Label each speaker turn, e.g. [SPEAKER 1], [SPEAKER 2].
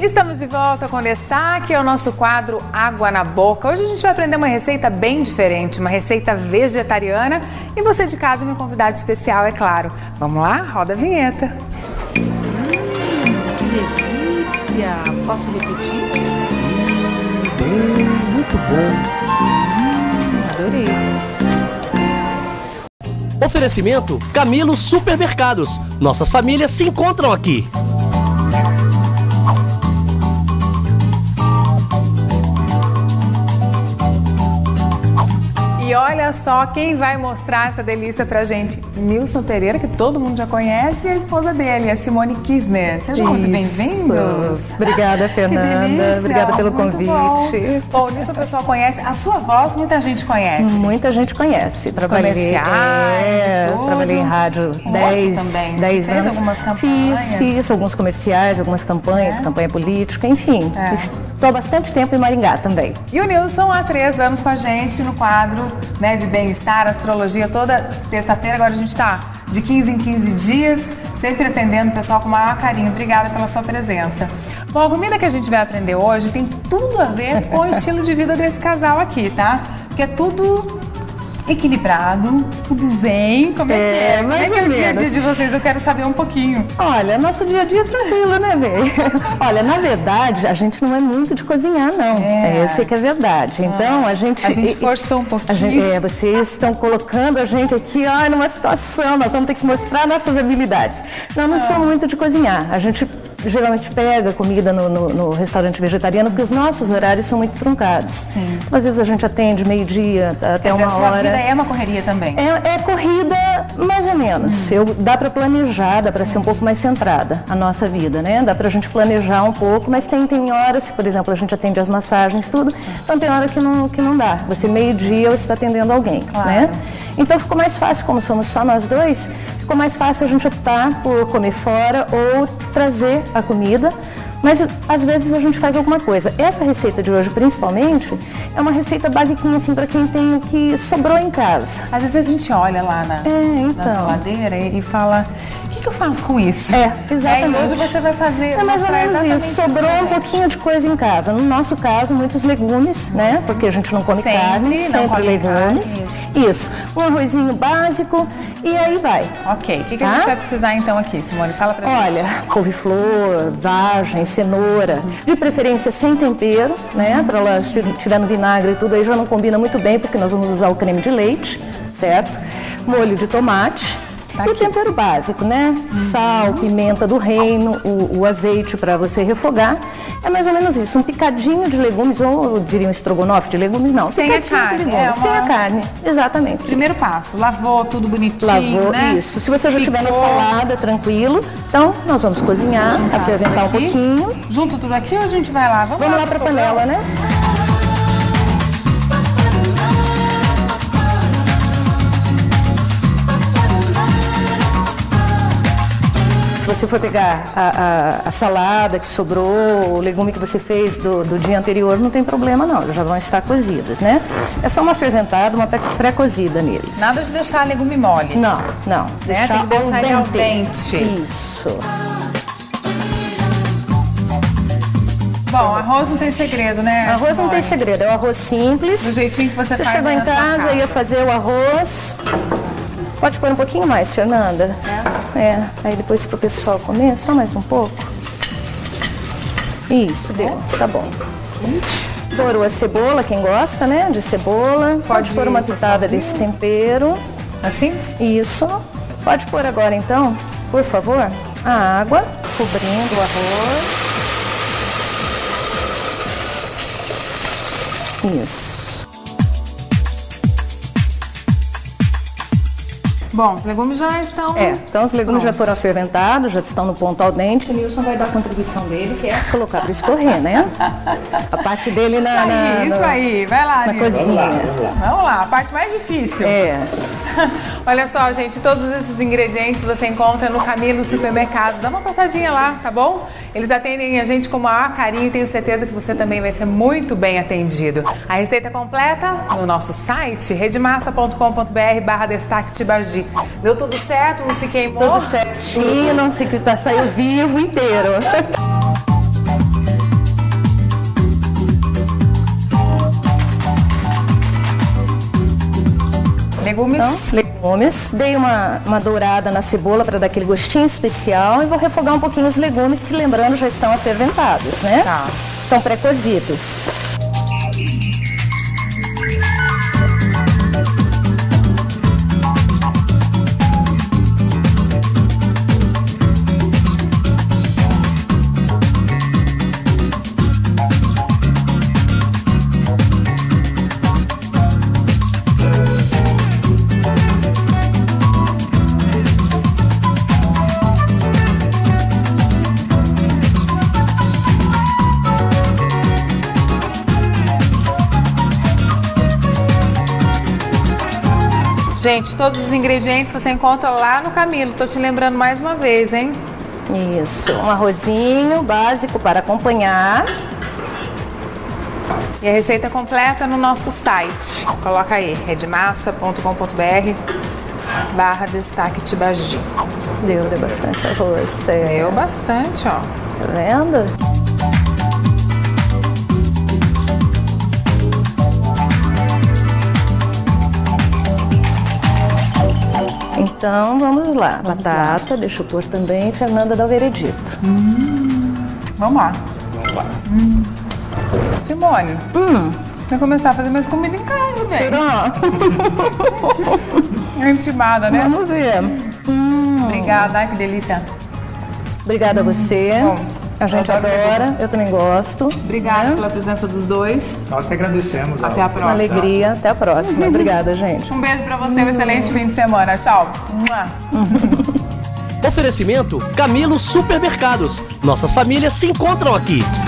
[SPEAKER 1] Estamos de volta com destaque ao nosso quadro Água na Boca. Hoje a gente vai aprender uma receita bem diferente, uma receita vegetariana. E você de casa, meu convidado especial, é claro. Vamos lá? Roda a vinheta.
[SPEAKER 2] Que delícia! Posso repetir?
[SPEAKER 3] Muito bom.
[SPEAKER 1] Adorei.
[SPEAKER 3] Oferecimento Camilo Supermercados. Nossas famílias se encontram aqui.
[SPEAKER 1] E olha só quem vai mostrar essa delícia pra gente. Nilson Pereira, que todo mundo já conhece, e a esposa dele, a Simone Kirchner. Sejam muito bem-vindos.
[SPEAKER 4] Obrigada, Fernanda. Obrigada pelo convite.
[SPEAKER 1] Bom, Nilson o pessoal conhece. A sua voz muita gente conhece.
[SPEAKER 4] Muita gente conhece. Trabalhei em rádio 10 anos.
[SPEAKER 1] Fez algumas campanhas?
[SPEAKER 4] Fiz alguns comerciais, algumas campanhas, campanha política, enfim. Estou há bastante tempo em Maringá também.
[SPEAKER 1] E o Nilson há 3 anos com a gente no quadro de bem-estar, astrologia, toda terça-feira. Agora a gente está de 15 em 15 dias, sempre atendendo o pessoal com o maior carinho. Obrigada pela sua presença. Bom, a comida que a gente vai aprender hoje tem tudo a ver com o estilo de vida desse casal aqui, tá? Porque é tudo equilibrado, tudo zen. Como é que é? Como é que é o dia a dia de vocês? Eu quero saber um pouquinho.
[SPEAKER 4] Olha, nosso dia a dia é tranquilo, né, Bê? Olha, na verdade, a gente não é muito de cozinhar, não. Eu sei que é verdade. Então, a gente
[SPEAKER 1] forçou um pouquinho.
[SPEAKER 4] Vocês estão colocando a gente aqui, numa situação, nós vamos ter que mostrar nossas habilidades. Não somos muito de cozinhar. A gente geralmente pega comida no restaurante vegetariano, porque os nossos horários são muito truncados.
[SPEAKER 1] Sim.
[SPEAKER 4] Às vezes a gente atende meio-dia, até uma hora.
[SPEAKER 1] É uma correria também?
[SPEAKER 4] É corrida, mais ou menos. Dá para planejar, dá para ser um pouco mais centrada a nossa vida, né? Dá para a gente planejar um pouco, mas tem horas, por exemplo, a gente atende as massagens, tudo, então tem hora que não dá. Você meio-dia você está atendendo alguém, né? Então ficou mais fácil, como somos só nós dois, ficou mais fácil a gente optar por comer fora ou trazer a comida. Mas às vezes a gente faz alguma coisa. Essa receita de hoje, principalmente, é uma receita basiquinha assim para quem tem o que sobrou em casa.
[SPEAKER 1] Às vezes a gente olha lá na geladeira e fala, o que eu faço com isso?
[SPEAKER 4] Exatamente.
[SPEAKER 1] E hoje você vai fazer.
[SPEAKER 4] É mais ou menos isso. Sobrou um pouquinho de coisa em casa. No nosso caso, muitos legumes, né? Porque a gente não come carne, sempre legumes. Isso. Um arrozinho básico e aí vai.
[SPEAKER 1] Ok. O que a gente vai precisar então aqui, Simone? Fala pra gente.
[SPEAKER 4] Olha, couve-flor, vagem, cenoura, de preferência sem tempero, né? Para ela, se tiver no vinagre e tudo, aí já não combina muito bem, porque nós vamos usar o creme de leite, certo? Molho de tomate. E o tempero básico, né? Sal, pimenta do reino, o azeite para você refogar. É mais ou menos isso. Um picadinho de legumes, ou eu diria um estrogonofe de legumes, não.
[SPEAKER 1] Sem a carne.
[SPEAKER 4] Sem a carne, exatamente.
[SPEAKER 1] Primeiro passo, lavou tudo bonitinho, né?
[SPEAKER 4] Isso. Se você já tiver na salada, tranquilo. Então, nós vamos cozinhar, aferventar um pouquinho.
[SPEAKER 1] Junto tudo aqui ou a gente vai lá?
[SPEAKER 4] Vamos lá para a panela, né? Se você for pegar a salada que sobrou, o legume que você fez do dia anterior, não tem problema não, eles já vão estar cozidos, né? É só uma ferventada, uma pré-cozida neles.
[SPEAKER 1] Nada de deixar legume mole?
[SPEAKER 4] Não.
[SPEAKER 1] Tem que deixar ele al dente.
[SPEAKER 4] Isso.
[SPEAKER 1] Bom, arroz não tem segredo, né?
[SPEAKER 4] Arroz não tem segredo, é um arroz simples.
[SPEAKER 1] Do jeitinho que você faz.
[SPEAKER 4] Você chegou em casa, ia fazer o arroz. Pode pôr um pouquinho mais, Fernanda. Aí depois pro pessoal comer, só mais um pouco. Isso, deu, tá bom. Dourou a cebola, quem gosta, né, de cebola. Pode pôr uma pitada desse tempero.
[SPEAKER 1] Assim?
[SPEAKER 4] Isso. Pode pôr agora então, por favor, a água, cobrindo o arroz. Isso.
[SPEAKER 1] Bom, os legumes já estão...
[SPEAKER 4] Então os legumes já foram ferventados, já estão no ponto al dente. O Nilson vai dar a contribuição dele, que é colocar para escorrer, né? A parte dele
[SPEAKER 1] Isso aí, vai lá,
[SPEAKER 4] na cozinha.
[SPEAKER 1] Vamos lá, a parte mais difícil. Olha só, gente, todos esses ingredientes você encontra no Camilo Supermercado. Dá uma passadinha lá, tá bom? Eles atendem a gente com o maior carinho e tenho certeza que você também vai ser muito bem atendido. A receita completa no nosso site, redemassa.com.br/destaque Tibagi. Deu tudo certo? Não se queimou?
[SPEAKER 4] Tudo certinho, não se saiu vivo inteiro.
[SPEAKER 1] legumes?
[SPEAKER 4] Então, legumes. Dei uma dourada na cebola para dar aquele gostinho especial e vou refogar um pouquinho os legumes que, lembrando, já estão aferventados, né?
[SPEAKER 1] Tá.
[SPEAKER 4] Estão pré-cozidos.
[SPEAKER 1] Gente, todos os ingredientes você encontra lá no Camilo. Tô te lembrando mais uma vez, hein?
[SPEAKER 4] Isso, um arrozinho básico para acompanhar.
[SPEAKER 1] E a receita completa no nosso site. Coloca aí, redmassa.com.br/destaque Tibagi.
[SPEAKER 4] Deu bastante arroz.
[SPEAKER 1] Deu bastante, ó.
[SPEAKER 4] Tá vendo? Então, vamos lá. Batata, deixa eu pôr também. Fernanda dá o veredito.
[SPEAKER 1] Vamos lá. Simone, vai começar a fazer mais comida em casa, velho.
[SPEAKER 4] Será?
[SPEAKER 1] É intimada, né?
[SPEAKER 4] Vamos ver.
[SPEAKER 1] Obrigada, ai que delícia.
[SPEAKER 4] Obrigada a você.
[SPEAKER 1] Bom,
[SPEAKER 4] A gente
[SPEAKER 1] eu adoro
[SPEAKER 4] adora, eu também gosto.
[SPEAKER 1] Obrigada pela presença dos dois.
[SPEAKER 5] Nós que agradecemos.
[SPEAKER 1] Até a
[SPEAKER 4] Uma
[SPEAKER 1] próxima.
[SPEAKER 4] alegria. Até a próxima. Obrigada, gente.
[SPEAKER 1] Um beijo pra você, um excelente fim de semana. Tchau.
[SPEAKER 3] Oferecimento Camilo Supermercados. Nossas famílias se encontram aqui.